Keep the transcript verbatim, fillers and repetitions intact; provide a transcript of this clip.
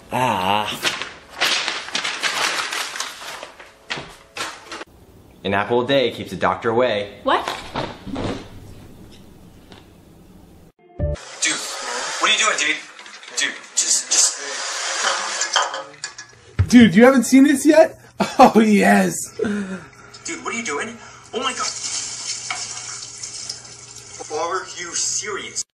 Ah. An apple a day keeps the doctor away. What? Dude, what are you doing, dude? Dude, just, just... Dude, you haven't seen this yet? Oh, yes. Dude, what are you doing? Oh my god. Are you serious?